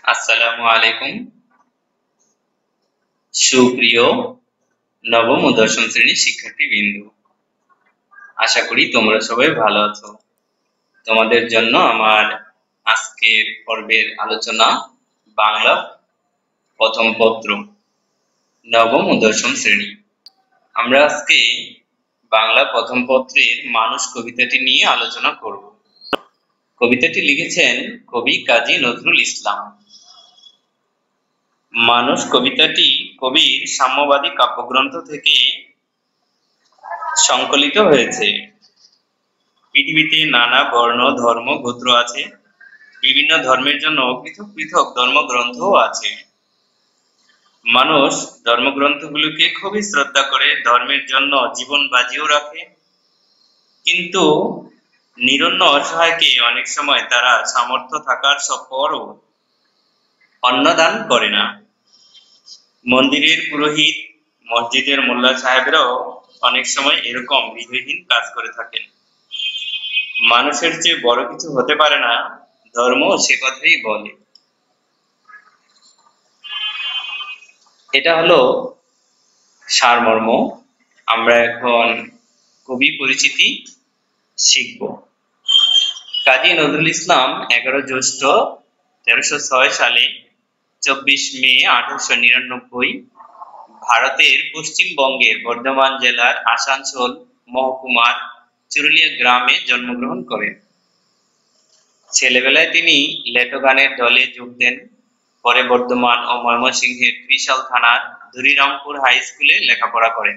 আসসালামু আলাইকুম। সুপ্রিয় নবম ও দশম শ্রেণীর শিক্ষার্থীবৃন্দ, আশা করি তোমরা সবাই ভালো আছো। তোমাদের জন্য আমার আজকের পর্বের আলোচনা বাংলা প্রথম পত্র, নবম ও দশম শ্রেণী। আমরা আজকে বাংলা প্রথম পত্রের মানুষ কবিতাটি নিয়ে আলোচনা করব। কবিতাটি লিখেছেন কবি কাজী নজরুল ইসলাম। মানুষ কবিতাটি কবির সাম্যবাদী কাব্যগ্রন্থ থেকে সংকলিত হয়েছে। পৃথিবীতে নানা বর্ণ, ধর্ম, গোত্র আছে। বিভিন্ন ধর্মের জন্য পৃথক পৃথক ধর্মগ্রন্থও আছে। মানুষ ধর্মগ্রন্থগুলোকে খুবই শ্রদ্ধা করে, ধর্মের জন্য জীবন বাজিও রাখে। কিন্তু নিরন্ন অসহায়কে অনেক সময় তারা সামর্থ্য থাকার পরও অন্নদান করে না। মন্দিরের পুরোহিত, মসজিদের মোল্লা সাহেবরাও অনেক সময় এরকম হৃদয়হীন কাজ করে থাকেন। মানুষের চেয়ে বড় কিছু হতে পারে না, ধর্ম সে কথাই বলে। এটা হলো সারমর্ম। আমরা এখন কবি পরিচিতি শিখব। কাজী নজরুল ইসলাম 11 জ্যৈষ্ঠ 1306 সালে 24 মে 1899 ভারতের পশ্চিমবঙ্গের বর্ধমান জেলার আসানসোল মহকুমার চুরুলিয়া গ্রামে জন্মগ্রহণ করেন। ছেলেবেলায় তিনি লেটগানের দলে যোগ দেন। পরে বর্ধমান ও ময়মনসিংহের ত্রিশাল থানার ধুরিরামপুর হাই স্কুলে লেখাপড়া করেন।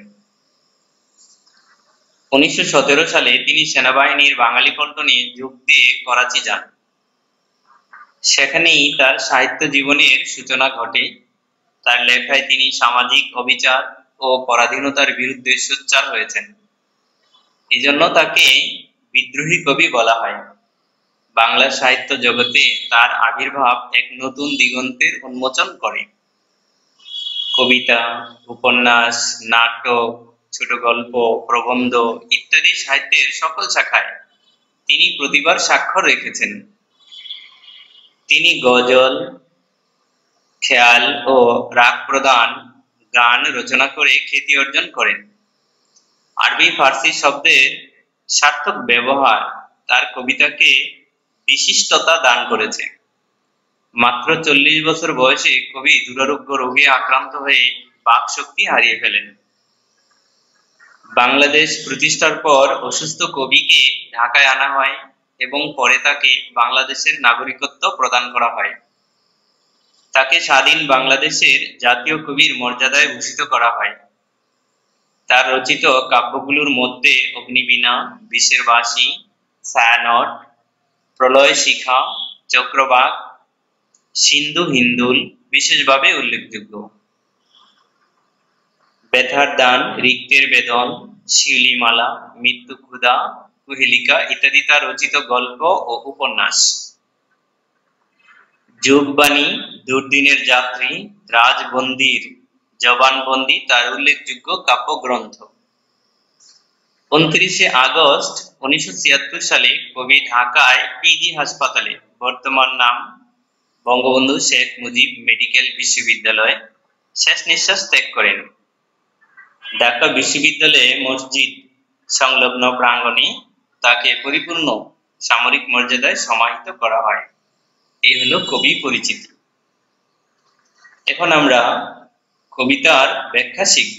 1917 সালে তিনি সেনাবাহিনীর বাঙালি পল্টনে যোগ দিয়ে করাচি যান। সেখানেই তার সাহিত্য জীবনের সূচনা ঘটে। তার লেখায় তিনি সামাজিক অবিচার ও পরাধীনতার বিরুদ্ধে সোচ্চার হয়েছেন। এজন্য তাকে বিদ্রোহী কবি বলা হয়। বাংলা সাহিত্য জগতে তার আবির্ভাব এক নতুন দিগন্তের উন্মোচন করে। কবিতা, উপন্যাস, নাটক, ছোট গল্প, প্রবন্ধ ইত্যাদি সাহিত্যের সকল শাখায় তিনি প্রতিভার স্বাক্ষর রেখেছেন। তিনি গজল, খেয়াল ও রাগ প্রদান গান রচনা করে খ্যাতি অর্জন করেন। আরবি ফার্সি শব্দের সার্থক ব্যবহার তার কবিতাকে বিশিষ্টতা দান করেছে। মাত্র 40 বছর বয়সে কবি দুরারোগ্য রোগে আক্রান্ত হয়ে বাক শক্তি হারিয়ে ফেলেন। বাংলাদেশ প্রতিষ্ঠার পর অসুস্থ কবিকে ঢাকায় আনা হয় এবং পরে তাকে বাংলাদেশের নাগরিকত্ব প্রদান করা হয়। তাকে স্বাধীন বাংলাদেশের জাতীয় কবির মর্যাদায় ভূষিত করা হয়। তার রচিত কাব্যগুলোর মধ্যে অগ্নিবীণা, বিষের বাঁশি, ছায়ানট, প্রলয় শিখা, চক্রবাক, সিন্ধু হিন্দুল বিশেষভাবে উল্লেখযোগ্য। ব্যথার দান, রিক্তের বেদন, শিউলিমালা, মৃত্যু ক্ষুধা, কুহেলিকা ইত্যাদি তার রচিত গল্প ও উপন্যাস। যুগবাণী, দুর্দিনের যাত্রী, রাজবন্দির জবানবন্দি তার উল্লেখযোগ্য কাব্যগ্রন্থ। 29 আগস্ট 1976 সালে কবি ঢাকায় পিজি হাসপাতালে, বর্তমান নাম বঙ্গবন্ধু শেখ মুজিব মেডিকেল বিশ্ববিদ্যালয়, শেষ নিঃশ্বাস ত্যাগ করেন। ঢাকা বিশ্ববিদ্যালয়ে মসজিদ সংলগ্ন প্রাঙ্গণে তাকে পরিপূর্ণ সামরিক মর্যাদায় সমাহিত করা হয়। এই হলো কবি পরিচিতি। এখন আমরা কবিতার ব্যাখ্যা শিখব।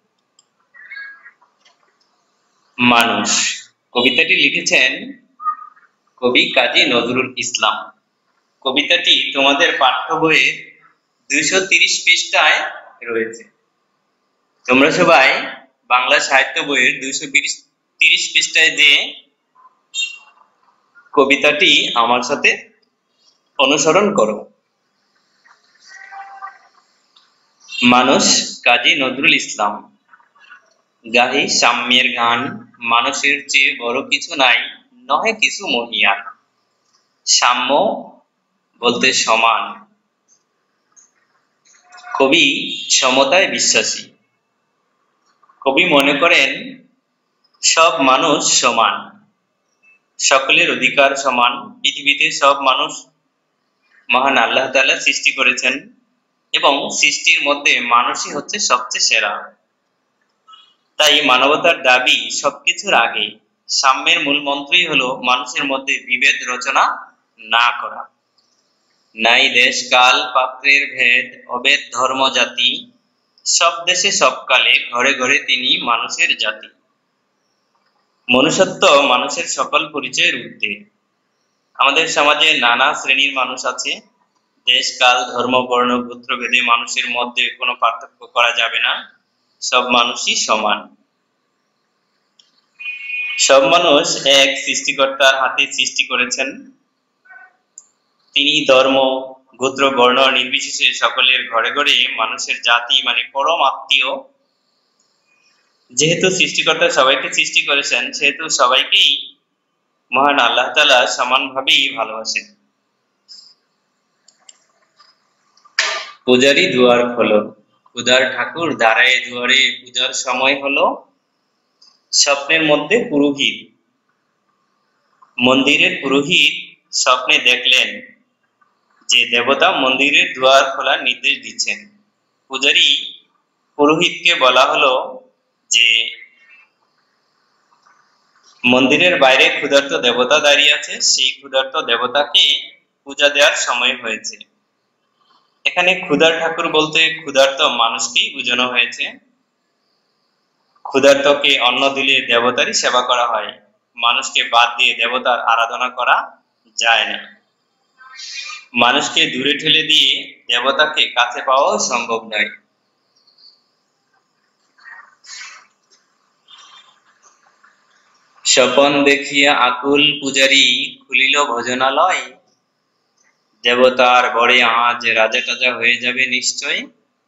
মানুষ কবিতাটি লিখেছেন কবি কাজী নজরুল ইসলাম। কবিতাটি তোমাদের পাঠ্য বইয়ের 230 পৃষ্ঠায় রয়েছে। তোমরা সবাই বাংলা সাহিত্য বইয়ের 230 পৃষ্ঠায় যে কবিতাটি আমার সাথে অনুসরণ করো। মানুষ কাজী নজরুল ইসলাম। গাহি সাম্যের গান, মানুষের চেয়ে বড় কিছু নাই, নহে কিছু মহিয়ান। সাম্য বলতে সমান। কবি সমতায় বিশ্বাসী। কবি মনে করেন সব মানুষ সমান, সকলের অধিকার সমান। পৃথিবীতে সব মানুষ মহান আল্লাহ তাআলা সৃষ্টি করেছেন এবং সৃষ্টির মধ্যে মানুষই হচ্ছে সবচেয়ে সেরা। তাই মানবতার দাবি সবকিছুর আগে। সাম্যের মূল মন্ত্রই হলো মানুষের মধ্যে বিভেদ রচনা না করা। নাই দেশ কাল পাত্রের ভেদ, অভেদ ধর্ম জাতি, সব দেশে সবকালে ঘরে ঘরে তিনি মানুষের জাতি। মনুষ্যত্ব মানুষের সকল পরিচয়ের ঊর্ধ্বে। আমাদের সমাজে নানা শ্রেণীর মানুষ আছে। দেশ কাল ধর্ম বর্ণ গোত্র ভেদে মানুষের মধ্যে কোনো পার্থক্য করা যাবে না, সব মানুষই সমান। সব মানুষ এক সৃষ্টিকর্তার হাতে সৃষ্টি করেছেন। তিনি ধর্ম গোত্র বর্ণ নির্বিশেষে সকলের ঘরে ঘরে মানুষের জাতি মানে পরম আত্মীয়। যেহেতু সৃষ্টিকর্তা সবাইকে সৃষ্টি করেছেন, সেহেতু সবাইকেই মহান আল্লাহ তাআলা সমানভাবেই ভালোবাসেন। পূজারি দুয়ার খোলো, ক্ষুধার ঠাকুর দাঁড়ায় দুয়ারে, পূজার সময় হলো। স্বপ্নের মধ্যে পুরোহিত, মন্দিরের পুরোহিত স্বপ্নে দেখলেন যে দেবতা মন্দিরের দুয়ার খোলার নির্দেশ দিচ্ছেন। পূজারী পুরোহিতকে বলা হলো যে মন্দিরের বাইরে ক্ষুধার্ত দেবতা দাঁড়িয়ে আছে, সেই ক্ষুধার্ত দেবতাকে পূজা দেওয়ার সময় হয়েছে। এখানে ক্ষুধার ঠাকুর বলতে ক্ষুধার্ত মানুষকেই বোঝানো হয়েছে। ক্ষুধার্তকে অন্ন দিলে দেবতারই সেবা করা হয়, মানুষকে বাদ দিয়ে দেবতার আরাধনা করা যায় না। মানুষকে দূরে ঠেলে দিয়ে দেবতাকে কাছে পাওয়াও সম্ভব নয়। স্বপন দেখিয়া আকুল পূজারী, খুলিল ভোজনালয়, দেবতার বরে আজ রাজা টাজা হয়ে যাবে নিশ্চয়।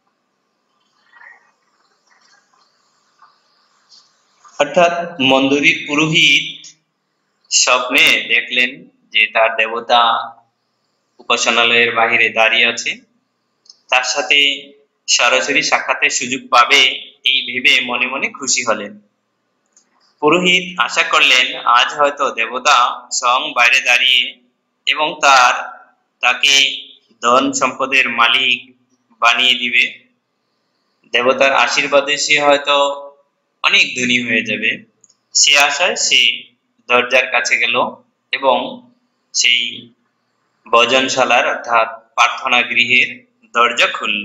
অর্থাৎ মন্দিরের পুরোহিত স্বপ্নে দেখলেন যে তার দেবতা উপাসনালয়ের বাহিরে দাঁড়িয়ে আছে, তার সাথে সরাসরি সাক্ষাতের সুযোগ পাবে এই ভেবে মনে মনে খুশি হলেন। পুরোহিত আশা করলেন আজ হয়তো দেবতা স্বয়ং বাইরে দাঁড়িয়ে এবং তাকে ধন সম্পদের মালিক বানিয়ে দিবে। দেবতার আশীর্বাদে সে হয়তো অনেক ধনী হয়ে যাবে। সে আশায় সে দরজার কাছে গেল এবং সেই ভোজনশালার অর্থাৎ প্রার্থনা গৃহের দরজা খুলল।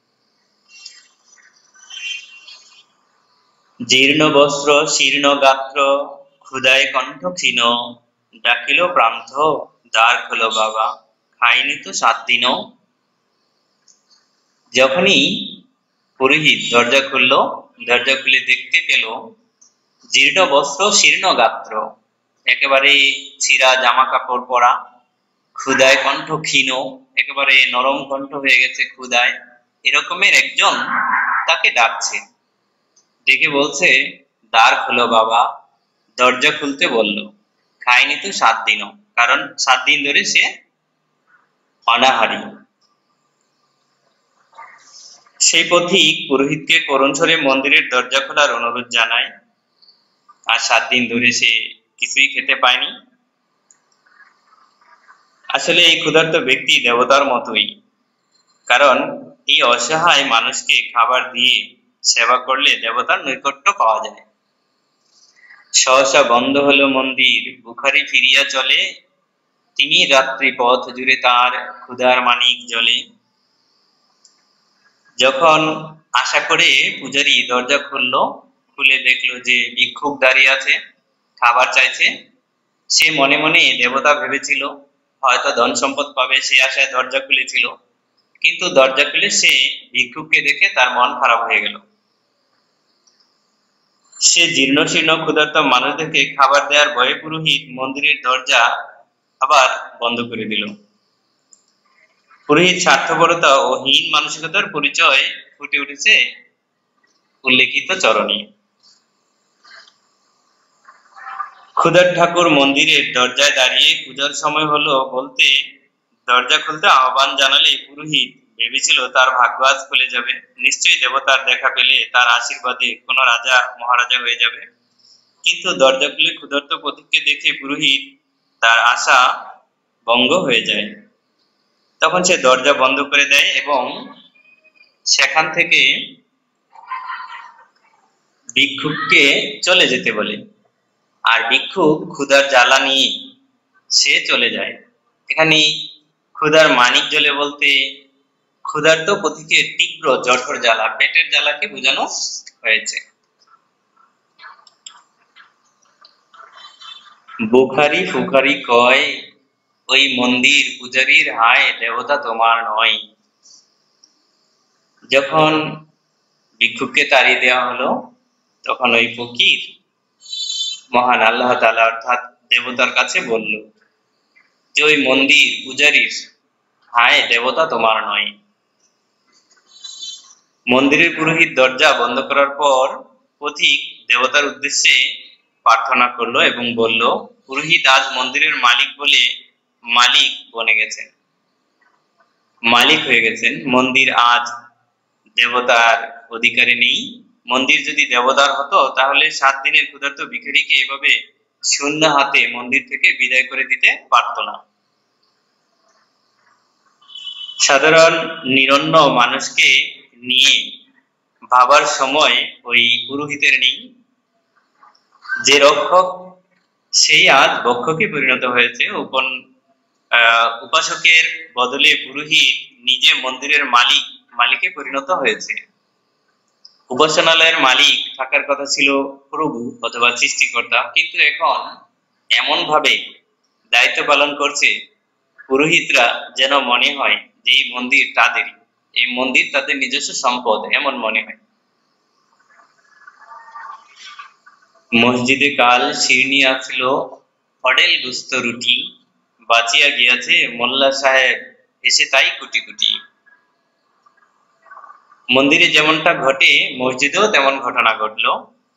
জীর্ণ বস্ত্র শীর্ণ গাত্র, ক্ষুধায় কণ্ঠ ক্ষীণ, ডাকিল প্রান্ত দ্বার খোলো বাবা, খাইনি তো 7 দিনও। যখনই পুরোহিত দরজা খুলল, দরজা খুলে দেখতে পেল জীর্ণ বস্ত্র শীর্ণ গাত্র, একেবারে ছিঁড়া জামা কাপড় পরা, ক্ষুধায় কণ্ঠ ক্ষীণ, একেবারে নরম কণ্ঠ হয়ে গেছে ক্ষুধায়, এরকমের একজন তাকে ডাকছে। ডেকে বলছে দ্বার খোলো বাবা, দরজা খুলতে বলল। খায়নি তো 7 দিনও, কারণ 7 দিন ধরে সে অনাহারী। সেই পথিক পুরোহিতকে করুণ স্বরে মন্দিরের দরজা খোলার অনুরোধ জানায়, আর 7 দিন ধরে সে কিছুই খেতে পায়নি। আসলে এই ক্ষুধার্ত ব্যক্তি দেবতার মতোই, কারণ এই অসহায় মানুষকে খাবার দিয়ে সেবা করলে দেবতার নৈকট্য পাওয়া যায়। সহসা বন্ধ হলো মন্দির, বুখারি ফিরিয়া চলে, তিনি রাত্রি পথ জুড়ে তার ক্ষুধার মানিক জ্বলে। যখন আশা করে পূজারী দরজা খুললো, খুলে দেখলো যে ভিক্ষুক দাঁড়িয়ে আছে, খাবার চাইছে। সে মনে মনে দেবতা ভেবেছিল, হয়তো ধন সম্পদ পাবে, সে আশায় দরজা খুলেছিল। কিন্তু দরজা খুলে সে ভিক্ষুককে দেখে তার মন খারাপ হয়ে গেল। সে জীর্ণ শীর্ণ ক্ষুধার্ত মানুষদেরকে খাবার দেওয়ার ভয়ে পুরোহিত মন্দিরের দরজা আবার বন্ধ করে দিল। পুরোহিত স্বার্থপরতা ও হীন মানসিকতার পরিচয় ফুটে উঠেছে উল্লেখিত চরণে। ক্ষুধার ঠাকুর মন্দিরের দরজায় দাঁড়িয়ে পূজার সময় হলো বলতে দরজা খুলতে আহ্বান জানালে পুরোহিত ভেবেছিল তার ভাগ্য আজ খুলে যাবে, নিশ্চয়ই দেবতার দেখা পেলে তার আশীর্বাদে কোনো রাজা মহারাজা হয়ে যাবে। কিন্তু দরজা খুলে ক্ষুধার্ত পথিককে দেখে পুরোহিত তার আশা ভঙ্গ হয়ে যায়। তখন সে দরজা বন্ধ করে দেয় এবং সেখান থেকে ভিক্ষুককে চলে যেতে বলে। আর ভিক্ষুক ক্ষুধার জ্বালা নিয়ে সে চলে যায়। এখানে ক্ষুধার মানিক জ্বলে বলতে ক্ষুধার্ত পথিকের তীব্র জঠর জ্বালা, পেটের জ্বালাকে বোঝানো হয়েছে। বুখারি ফুখারি কয়, ওই মন্দির পূজারীর হায় দেবতা তোমার নয়। যখন ভিক্ষুককে তাড়িয়ে দেওয়া হলো তখন ওই ফকির মহান আল্লাহ তাআলা অর্থাৎ দেবতার কাছে বলল যে ওই মন্দির পূজারীর হায় দেবতা তোমার নয়। মন্দিরের পুরোহিত দরজা বন্ধ করার পর পথিক দেবতার উদ্দেশ্যে প্রার্থনা করলো এবং বলল, পুরোহিত আজ মন্দিরের মালিক বনে গেছেন, মালিক হয়ে গেছেন। মন্দির আজ দেবতার অধিকারে নেই। মন্দির যদি দেবতার হতো তাহলে 7 দিনের ক্ষুধার্ত ভিখারিকে এভাবে শূন্য হাতে মন্দির থেকে বিদায় করে দিতে পারত না। সাধারণ নিরন্ন মানুষকে নিয়ে ভাবার সময় ওই পুরোহিতের নেই। যে রক্ষক সেই আজ ভক্ষকে পরিণত হয়েছে। উপাসকের বদলে পুরোহিত নিজে মন্দিরের মালিকে পরিণত হয়েছে। উপাসনালয়ের মালিক থাকার কথা ছিল প্রভু অথবা সৃষ্টিকর্তা, কিন্তু এখন এমন ভাবে দায়িত্ব পালন করছে পুরোহিতরা যেন মনে হয় যে এই মন্দির তাদের নিজস্ব সম্পদ, এমন মনে হয়। মসজিদে কাল শিরনি আসল অডেল গুস্ত রুটি, বাঁচিয়া গিয়াছে মোল্লা সাহেব এসে তাই কুটি কুটি। মন্দিরে যেমনটা ঘটে মসজিদেও তেমন ঘটনা ঘটলো।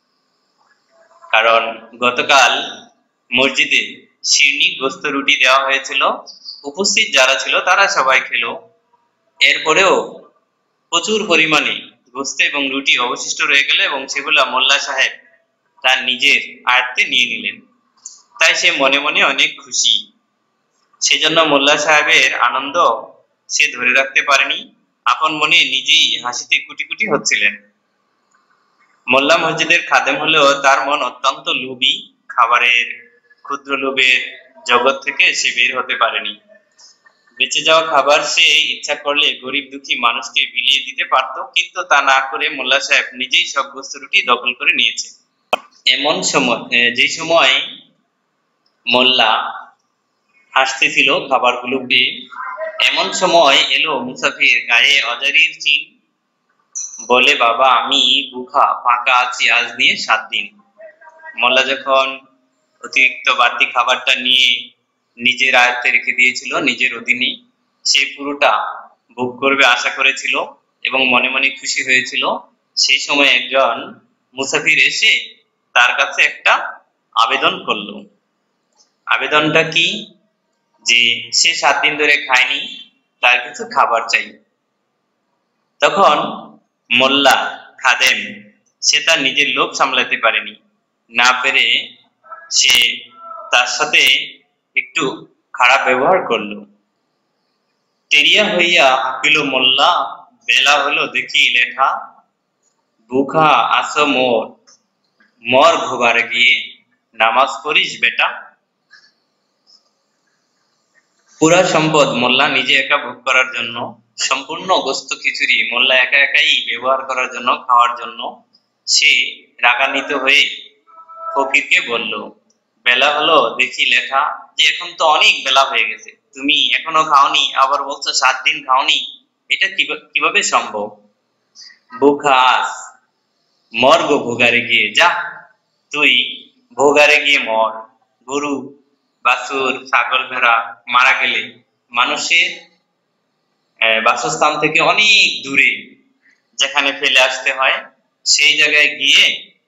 কারণ গতকাল মসজিদে শিরনি গোস্ত রুটি দেওয়া হয়েছিল, উপস্থিত যারা ছিল তারা সবাই খেলো। এরপরেও প্রচুর পরিমাণে গোস্ত এবং রুটি অবশিষ্ট রয়ে গেল এবং সেগুলা মোল্লা সাহেব তার নিজের আয়ত্তে নিয়ে নিলেন। তাই সে মনে মনে অনেক খুশি। সেজন্য মোল্লা সাহেবের আনন্দ সে ধরে রাখতে পারেনি, আপন মনে নিজেই হাসিতে কুটি কুটি হচ্ছিলেন। মোল্লা মসজিদের খাদেম হলেও তার মন অত্যন্ত লোভী। খাবারের ক্ষুদ্র লোভের জগৎ থেকে সে বের হতে পারেনি। বেঁচে যাওয়া খাবার সে ইচ্ছা করলে গরিব দুঃখী মানুষকে বিলিয়ে দিতে পারত, কিন্তু তা না করে মোল্লা সাহেব নিজেই সব গোস্ত রুটি দখল করে নিয়েছে। এমন সময়, যে সময় মোল্লা হাসতেছিল খাবারগুলো পেয়ে, এমন সময় এলো মুসাফির, গায়ে অজারির চিন, বলে, বাবা আমি ভুখা ফাঁকা আছি আজ নিয়ে 7 দিন। মোল্লা যখন অতিরিক্ত বাড়তি খাবারটা নিয়ে নিজের আয়ত্তে রেখে দিয়েছিল, নিজের অধীনে, সে পুরোটা ভোগ করবে আশা করেছিল এবং মনে মনে খুশি হয়েছিল। সেই সময় একজন মুসাফির এসে তার কাছে একটা আবেদন করলো। আবেদনটা কি? যে সে 7 দিন ধরে খায়নি, তার কিছু খাবার চাই। তখন মোল্লা খাদেম সে তার নিজের লোভ সামলাতে পারেনি, না পেরে সে তার সাথে একটু খারাপ ব্যবহার করলো। তেরিয়া হইয়া হাঁকিল মোল্লা, বেলা হলো দেখি লেখা, ভুখা আসো মর ঘুবারে গিয়ে নামাজ পড়িস বেটা। পুরা সম্পদ মোল্লা নিজে একা ভোগ করার জন্য, সম্পূর্ণ গোস্ত খিচুড়ি মোল্লা একা একাই ব্যবহার করার জন্য, খাওয়ার জন্য সে রাগান্বিত হয়ে ফকিরকে বলল, বেলা হলো দেখি লেখা, যে এখন তো অনেক বেলা হয়ে গেছে, তুমি এখনো খাওনি, আবার বলছো 7 দিন খাওনি, এটা কিভাবে সম্ভব? বুখাস মর গো ভোগারে গিয়ে, যা তুই ভোগারে গিয়ে মর। গরু বাছুর ছাগল ভেড়া মারা গেলে মানুষের বাসস্থান থেকে অনেক দূরে যেখানে ফেলে আসতে হয়, সেই জায়গায় গিয়ে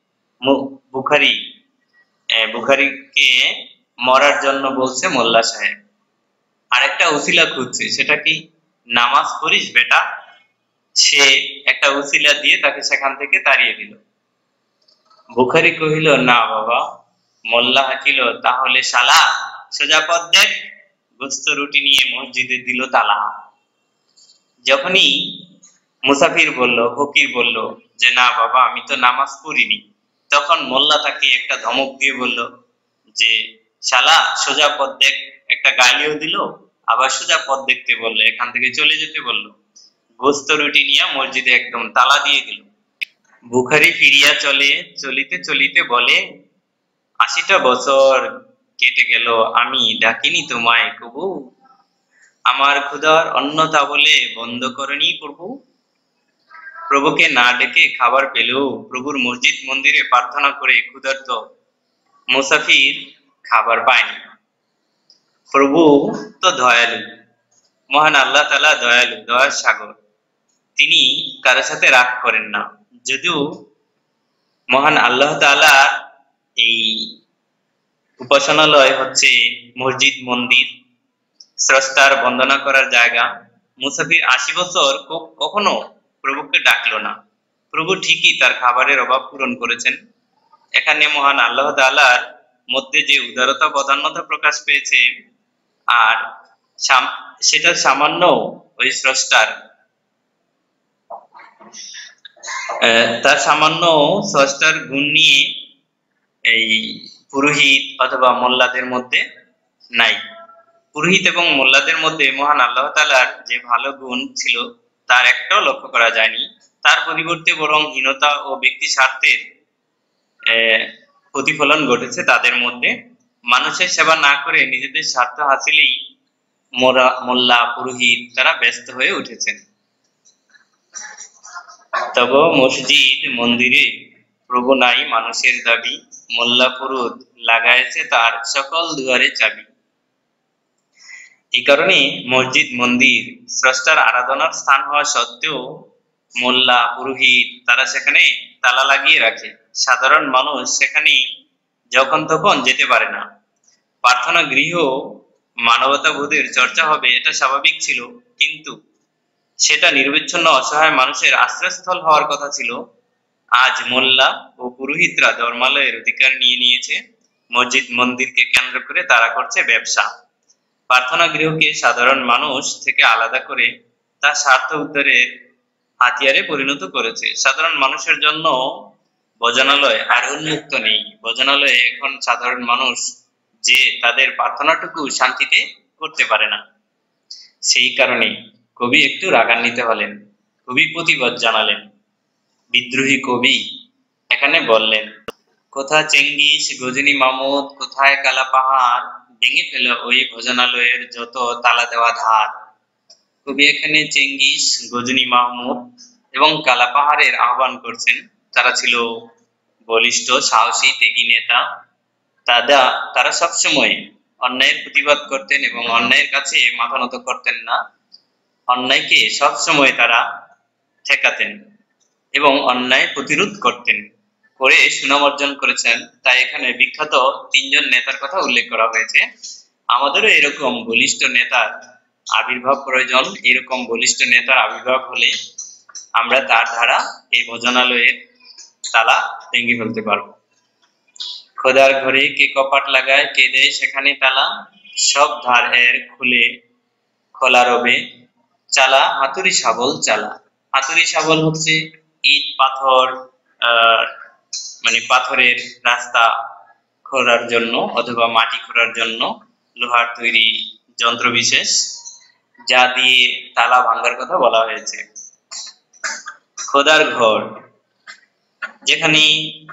বুখারিকে মরার জন্য বলছে মোল্লা সাহেব। আরেকটা উসিলা খুঁজছে, সেটা কি? নামাজ পড়িস বেটা। সে একটা উসিলা দিয়ে তাকে সেখান থেকে তাড়িয়ে দিল। বুখারি কহিল, না বাবা। মোল্লা হাঁকিল, তাহলে শালা সোজা পথ দেখ। গোস্ত রুটি নিয়ে মসজিদে দিল তালা। যখনই মুসাফির বলল, ফকির বলল যে না বাবা আমি তো নামাজ পড়িনি, তখন মোল্লা তাকে একটা ধমক দিয়ে বলল যে শালা সোজা পথ দেখ। একটা গালিও দিল, আবার সোজা পথ দেখতে বললো, এখান থেকে চলে যেতে বললো। গোস্ত রুটি নিয়ে মসজিদে একদম তালা দিয়ে দিল। বুখারী ফিরিয়া চলিতে চলিতে বলে, ৮০টা বছর কেটে গেল, আমি ডাকিনি তোমায় কবু, আমার ক্ষুধার অন্নতা বলে বন্ধ করনি প্রভু। প্রভুকে না ডেকে খাবার পেলেও প্রভুর মসজিদ মন্দিরে প্রার্থনা করে ক্ষুধার্ত মুসাফির খাবার পায়নি। প্রভু তো দয়ালু, মহান আল্লাহ তাআলা দয়ালু, দয়ার সাগর, তিনি কারোর সাথে রাগ করেন না। যদিও মহান আল্লাহ তাআলা এই উপাসনালয় হচ্ছে মসজিদ মন্দির, স্রষ্টার বন্দনা করার জায়গা, মুসাফির ৮০ বছর কখনো প্রভুকে ডাকলো না। প্রভু ঠিকই তার খাবারের অভাব পূরণ করেছেন। এখানে মহান আল্লাহ তাআলার মধ্যে যে উদারতা বদান্যতা প্রকাশ পেয়েছে, আর সেটা সামান্য ওই স্রষ্টার তার সামান্য স্রষ্টার গুণ নিয়ে এই পুরোহিত অথবা মোল্লাদের মধ্যে নাই। পুরোহিত এবং মোল্লাদের মধ্যে মহান আল্লাহ তাআলার যে ভালো গুণ ছিল তার একটাও লক্ষ্য করা যায়নি। তার পরিবর্তে বরং হীনতা ও ব্যক্তি স্বার্থের প্রতিফলন ঘটেছে তাদের মধ্যে। মানুষের সেবা না করে নিজেদের স্বার্থ হাসিলেই মোল্লা পুরোহিত তারা ব্যস্ত হয়ে উঠেছেন। তবে মসজিদ মন্দিরে প্রভু নাই মানুষের দাবি, মোল্লা পুরুত লাগাইছে তার সকল দুয়ারে চাবি। এই কারণে মসজিদ মন্দির স্রষ্টার আরাধনার স্থান হওয়া সত্ত্বেও মোল্লা পুরোহিত তারা সেখানে তালা লাগিয়ে রাখে। সাধারণ মানুষ সেখানে যখন তখন যেতে পারে না। প্রার্থনা গৃহ মানবতাবোধের চর্চা হবে এটা স্বাভাবিক ছিল, কিন্তু সেটা নিরবিচ্ছিন্ন অসহায় মানুষের আশ্রয়স্থল হওয়ার কথা ছিল। আজ মোল্লা ও পুরোহিতরা ধর্মালয়ের অধিকার নিয়ে নিয়েছে, মসজিদ মন্দিরকে কেন্দ্র করে তারা করছে ব্যবসা। প্রার্থনা গৃহকে সাধারণ মানুষ থেকে আলাদা করে তার স্বার্থ উদ্ধারের হাতিয়ারে পরিণত করেছে। সাধারণ মানুষের জন্য ভজনালয় আর উন্মুক্ত নেই। ভজনালয়ে এখন সাধারণ মানুষ যে তাদের প্রার্থনাটুকু শান্তিতে করতে পারে না। সেই কারণে কবি একটু রাগান্বিত হলেন, কবি প্রতিবাদ জানালেন। বিদ্রোহী কবি এখানে বললেন, কোথায় চেঙ্গিস গজনী মামুদ, কোথায় কালা পাহাড়, ভেঙে ফেল ওই ভজনালয়ের যত তালা দেওয়া ধার। কবি এখানে চেঙ্গিস, গজনী মাহমুদ এবং কালা পাহাড়ের আহ্বান করছেন। তারা ছিল বলিষ্ঠ, সাহসী, ত্যাগী নেতা। তারা সবসময় অন্যায়ের প্রতিবাদ করতেন এবং অন্যায়ের কাছে মাথা নত করতেন না। অন্যায়কে সবসময় তারা ঠেকাতেন এবং অন্যায় প্রতিরোধ করতেন, করে সুনাম অর্জন করেছেন। তাই এখানে বিখ্যাত ৩ জন নেতার কথা উল্লেখ করা হয়েছে। আমাদেরও এরকম বলিষ্ঠ নেতার আবির্ভাব প্রয়োজন। এরকম বলিষ্ঠ নেতার আবির্ভাব হলে আমরা তার দ্বারা এই ভজনালয়ের তালা ভেঙে ফেলতে পারবো। খোদার ঘরে কে কপাট লাগায়, কে দেয় সেখানে তালা, সব ধার এর খুলে খোলা রবে চালা, হাতুড়ি শাবল চালা। হাতুড়ি শাবল হচ্ছে ইট পাথর, মানে পাথরের রাস্তা খোঁড়ার জন্য অথবা মাটি খোঁড়ার জন্য লোহার তৈরি যন্ত্র বিশেষ, যা দিয়ে তালা ভাঙার কথা বলা হয়েছে। খোদার ঘর, যেখানে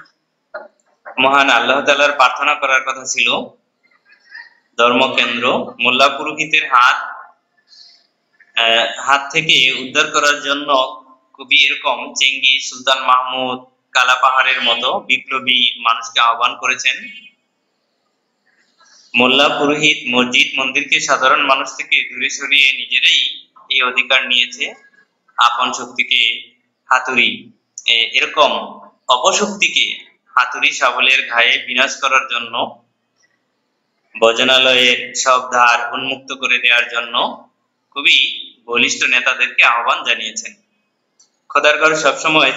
মহান আল্লাহ তাআলার প্রার্থনা করার কথা ছিল, ধর্মকেন্দ্র, মোল্লা পুরোহিতের হাত থেকে উদ্ধার করার জন্য কবি এরকম চেঙ্গিস, সুলতান মাহমুদ, কালা পাহাড়ের মতো বিপ্লবী মানুষকে আহ্বান করেছেন। মোল্লা পুরোহিত মসজিদ মন্দিরকে সাধারণ মানুষ থেকে দূরে সরিয়ে নিজেরাই এই অধিকার নিয়েছে। আপন শক্তিকে হাতুড়ি, এরকম অপশক্তিকে হাতুড়ি শাবলের ঘায়ে বিনাশ করার জন্য, ভজনালয়ের সব দ্বার উন্মুক্ত করে দেওয়ার জন্য কবি বলিষ্ঠ নেতাদেরকে আহ্বান জানিয়েছেন। খোদার ঘর সবসময়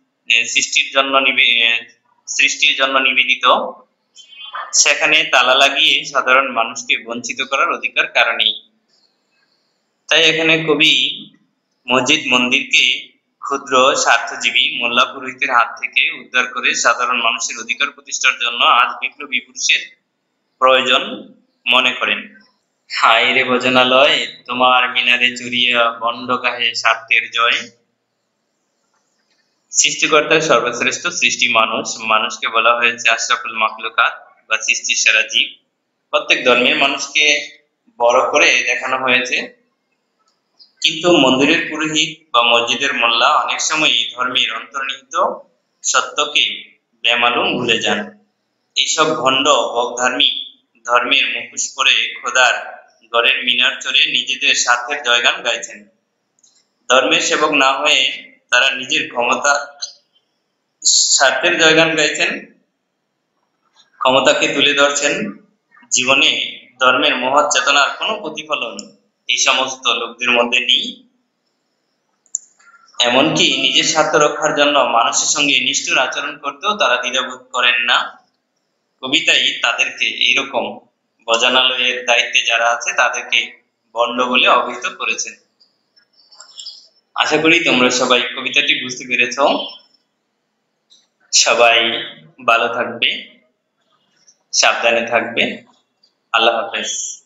সৃষ্টির জন্য নিবেদিত, সেখানে তালা লাগিয়ে সাধারণ মানুষকে বঞ্চিত করার অধিকার কারণেই। তাই এখানে কবি মসজিদ মন্দিরকে ক্ষুদ্র স্বার্থজীবী মোল্লা পুরোহিতের হাত থেকে উদ্ধার করে সাধারণ মানুষের অধিকার প্রতিষ্ঠার জন্য আজ বিপ্লবী পুরুষের প্রয়োজন মনে করেন। হায় রে ভজনালয়, তোমার মিনারে চুরিয়া বন্ড গাহে স্বার্থের জয়। সৃষ্টিকর্তার সর্বশ্রেষ্ঠ সৃষ্টি মানুষ, মানুষকে বলা হয়েছে আশরাফুল মাখলুকাত বা সৃষ্টির সেরা জীব। প্রত্যেক ধর্মের মানুষকে বড় করে দেখানো হয়েছে, কিন্তু মন্দিরের পুরোহিত বা মসজিদের মোল্লা অনেক সময় এই ধর্মের অন্তর্নিহিত সত্যকে বেমালুম ভুলে যান। এইসব ভণ্ড বকধার্মিক ধর্মের মুখোশ পরে খোদার ঘরের মিনার চড়ে নিজেদের স্বার্থের জয়গান গাইছেন। ধর্মের সেবক না হয়ে তারা নিজের ক্ষমতা স্বার্থের জয়গান গাইছেন, ক্ষমতাকে তুলে ধরছেন। জীবনে ধর্মের মহৎ চেতনার কোনো প্রতিফলন এই সমস্ত লোকদের মধ্যে নেই। এমনকি নিজের স্বার্থ রক্ষার জন্য মানুষের সঙ্গে নিষ্ঠুর আচরণ করতেও তারা দ্বিধাবোধ করেন না। কবিতাই তাদেরকে এইরকম ভজনালয়ের দায়িত্বে যারা আছে তাদেরকে বন্ড বলে অভিহিত করেছেন। আশা করি তোমরা সবাই কবিতাটি বুঝতে পেরেছ। সবাই ভালো থাকবে, সাবধানে থাকবে। আল্লাহ হাফেজ।